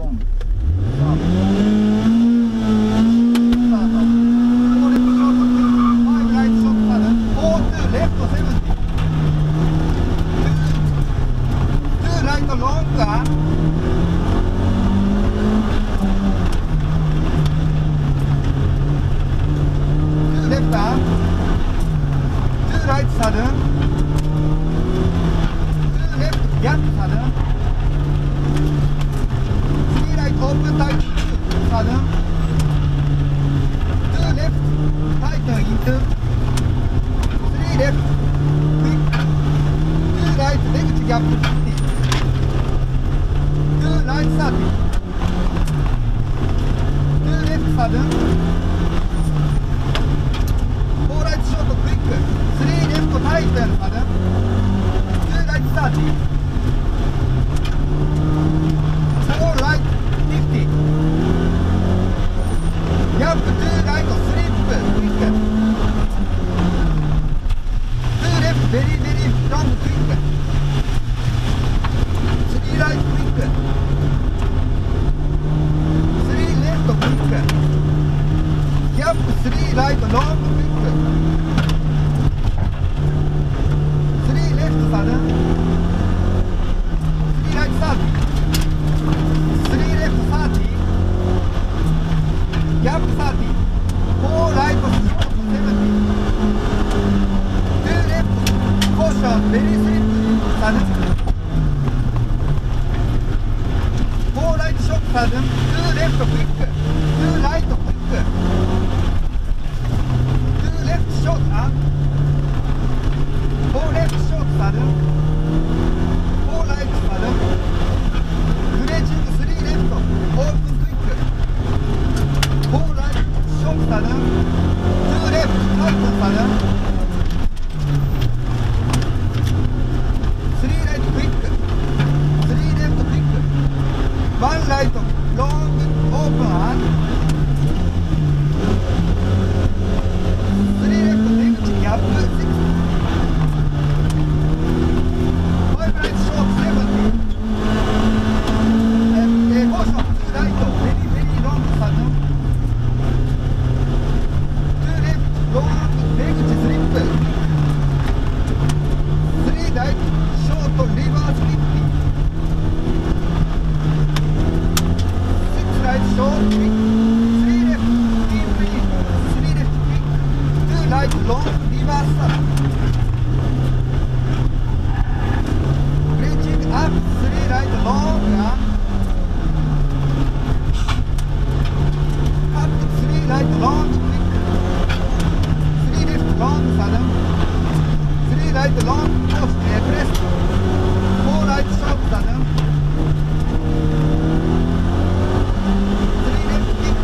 3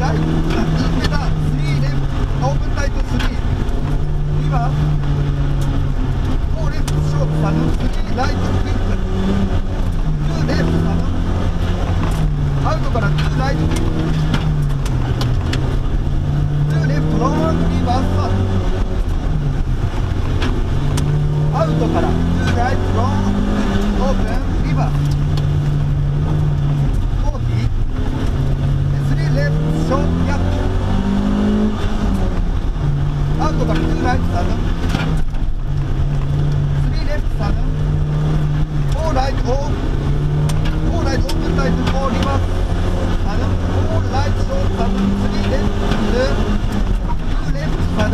ライト、インペダ、3レフト、オープンライト3、リバー、4レフト、ショート、サヌ、3ライト、クイック、2レフト、サヌ、アウトから2ライト、クイック、2レフト、ロング、リバー、サヌ、アウトから2ライト、ロング、オープン、リバー、レフト、ショート、キャッチアウトから2ライト、サヌ3レフト、サヌ4ライト、4ライト、オープンライト、4リバース、サヌ4ライト、ショート、サヌ3レフト、2レフト、サヌ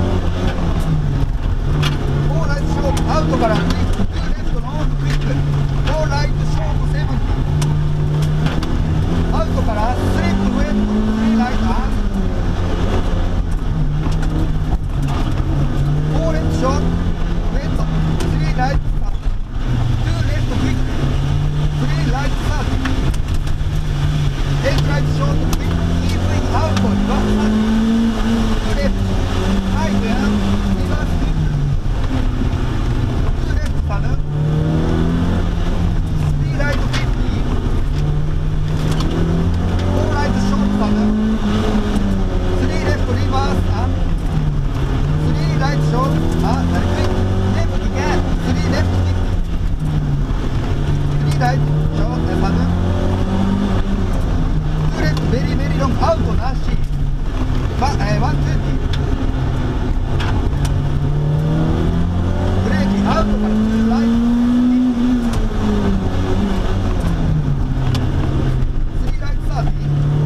4ライト、ショート、アウトから2レフト、ノーズ、クイック4ライト、ショート、セブンティアウトからスリップウェイト、3ライト、4レフト、ショート、ウェイト、3ライト、2レフト、クイック、3ライト、サーティ8ライト、ショート、クイック、イーブイン、アウト、リバース、サーティ2レフト、ハイド、リバース、クイック、2レフト、サヌ3ライト、503レフトリバース3ライトショートレフトギャン3レフト3ライトショートサヌ2レフトベリーベリーロングアウトなし120ブレーキアウトから2ライト3ライト30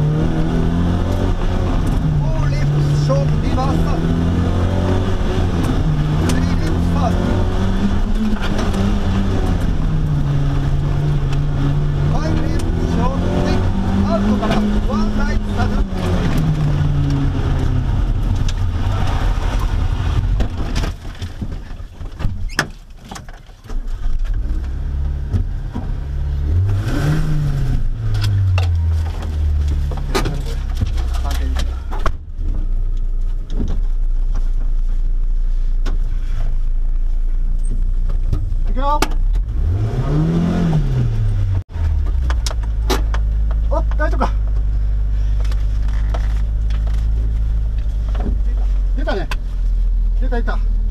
ショートリバースタート3レフトファースト5レフトショートクイックアウトから1ライトサヌお、大丈夫か。出たね。出た。